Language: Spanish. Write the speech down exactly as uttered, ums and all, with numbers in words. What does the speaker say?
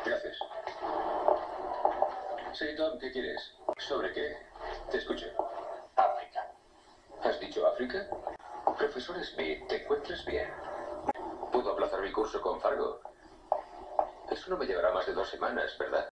¿Qué haces? Sí, Tom, ¿qué quieres? ¿Sobre qué? Te escucho. África. ¿Has dicho África? Profesor Smith, ¿te encuentras bien? Puedo aplazar mi curso con Fargo. Eso no me llevará más de dos semanas, ¿verdad?